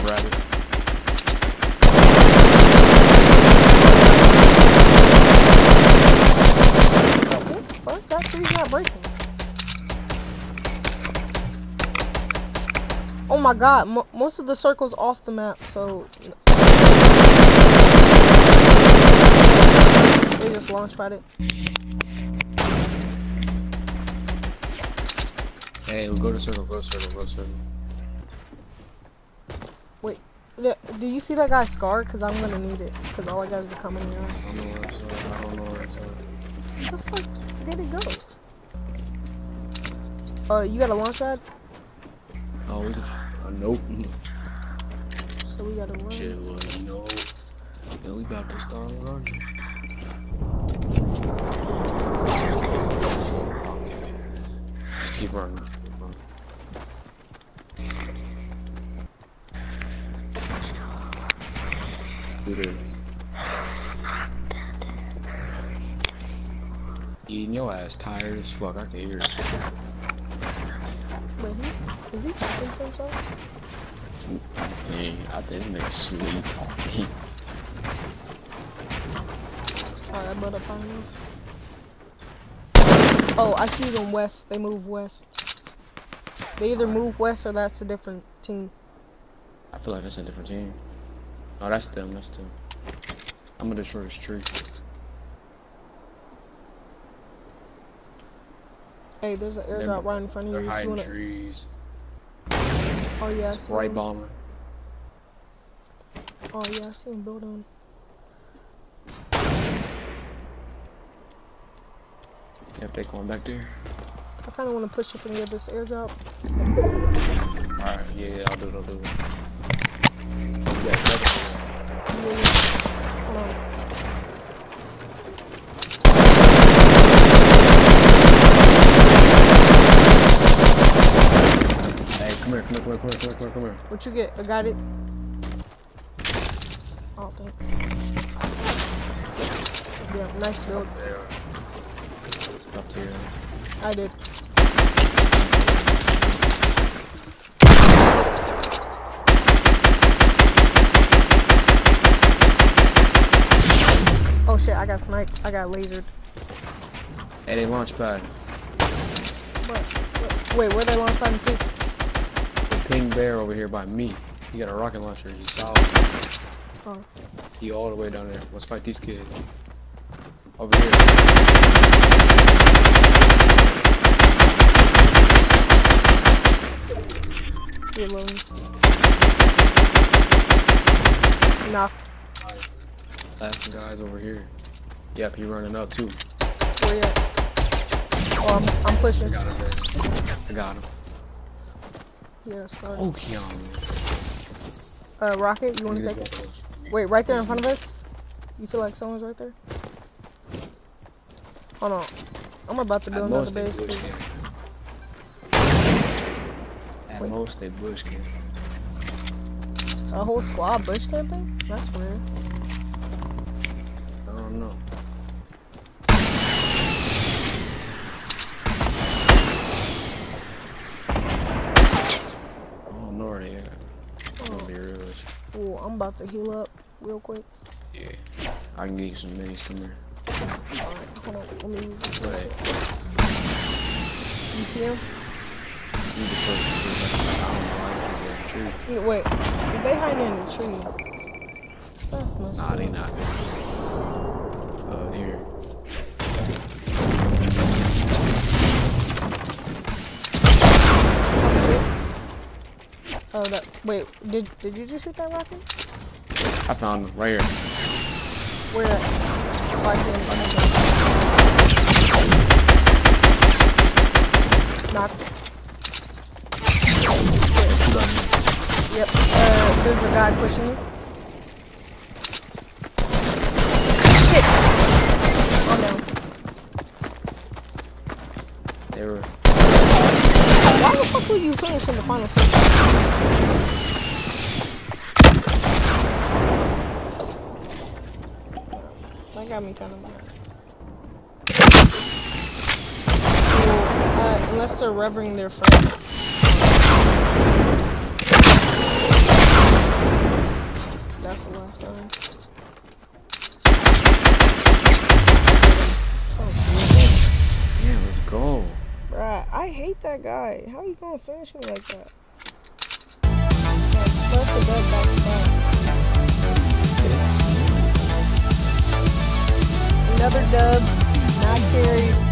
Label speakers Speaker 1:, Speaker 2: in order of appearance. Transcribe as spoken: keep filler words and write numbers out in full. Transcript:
Speaker 1: grab it.
Speaker 2: Fuck, that tree's not breaking. Oh my god, mo most of the circles off the map, so they just launch pad it.
Speaker 1: Hey, we'll go to circle, go to circle, go to circle.
Speaker 2: Wait, do you see that guy Scar? Cause I'm gonna need it. Cause all I got is the common here.
Speaker 1: I don't know where it's at. I don't know where it's at.
Speaker 2: Where the fuck did it go? Uh, you got a launch pad?
Speaker 1: Oh, we just, uh, nope.
Speaker 2: So we gotta run.
Speaker 1: Shit, well, you know, yeah, we about to start running. Okay. Keep running. Keep running. Do this. Eating your ass tired as fuck, I can hear it.
Speaker 2: Wait, he, is he talking to himself?
Speaker 1: Hey, I think they sleep on me.
Speaker 2: Alright, I better find this. Oh, I see them west. They move west. They either move west or that's a different team.
Speaker 1: I feel like that's a different team. Oh, that's them, that's them. I'm gonna destroy this tree.
Speaker 2: Hey, there's an airdrop right in front of you.
Speaker 1: They're
Speaker 2: You
Speaker 1: hiding
Speaker 2: wanna...
Speaker 1: trees.
Speaker 2: Oh yeah, I
Speaker 1: It's
Speaker 2: see
Speaker 1: right
Speaker 2: him.
Speaker 1: bomber.
Speaker 2: Oh yeah, I see him building.
Speaker 1: Yep, they going back there.
Speaker 2: I kind of want to push up and get this airdrop.
Speaker 1: Alright, yeah, yeah, I'll do it, I'll do it. Yeah,
Speaker 2: Yeah, yeah. Hold on.
Speaker 1: hey, come here, come here, come here, come here, come here, come here, come here.
Speaker 2: What you get? I got it. Oh, thanks. Yeah, nice build.
Speaker 1: There. Up here.
Speaker 2: I did. Oh shit, I got sniped. I got lasered.
Speaker 1: Hey, they launch pad.
Speaker 2: What? What? Wait, where they launch pad to?
Speaker 1: The pink bear over here by me. He got a rocket launcher. He's solid.
Speaker 2: Oh.
Speaker 1: He all the way down there. Let's fight these kids. Over here.
Speaker 2: Reloading. Knock.
Speaker 1: Last guy's over here. Yep, he running up too.
Speaker 2: Where you at? Oh, I'm, I'm
Speaker 1: I
Speaker 2: pushing.
Speaker 1: got him. Man. I got him.
Speaker 2: Yeah, sorry.
Speaker 1: Oh, Keanu.
Speaker 2: Uh, Rocket, you want to take it? Wait, right there in front of us? You feel like someone's right there? Hold on. I'm about to
Speaker 1: At
Speaker 2: build another
Speaker 1: most they
Speaker 2: base.
Speaker 1: bush
Speaker 2: 'cause-
Speaker 1: camp. At
Speaker 2: Wait.
Speaker 1: most they bush camp.
Speaker 2: A whole squad bush camping? That's weird.
Speaker 1: I don't know. I don't know where they at. I'm gonna be real with you.
Speaker 2: Oh, I'm about to heal up real quick.
Speaker 1: Yeah. I can get you some minis. Come here.
Speaker 2: Alright, hold on. Let me use this.
Speaker 1: Go ahead.
Speaker 2: You see him?
Speaker 1: You can show the tree. I don't know why it's in the tree.
Speaker 2: Yeah, wait. If they hiding in the tree. That's messed
Speaker 1: Nah,
Speaker 2: up.
Speaker 1: they not. Uh, here.
Speaker 2: Oh, that. Wait, did did you just shoot that rocket?
Speaker 1: I found them right here.
Speaker 2: Where at? Oh, I see him. Knocked. Yep. Uh, there's a guy pushing me. Shit! Oh no.
Speaker 1: They were.
Speaker 2: Why the fuck were you finish in the final circle? That got me kind of mad. Well, uh, unless they're revving their friend. guy. How you gonna finish me like that? Like, plus the dub back to back. Another dub, not carried.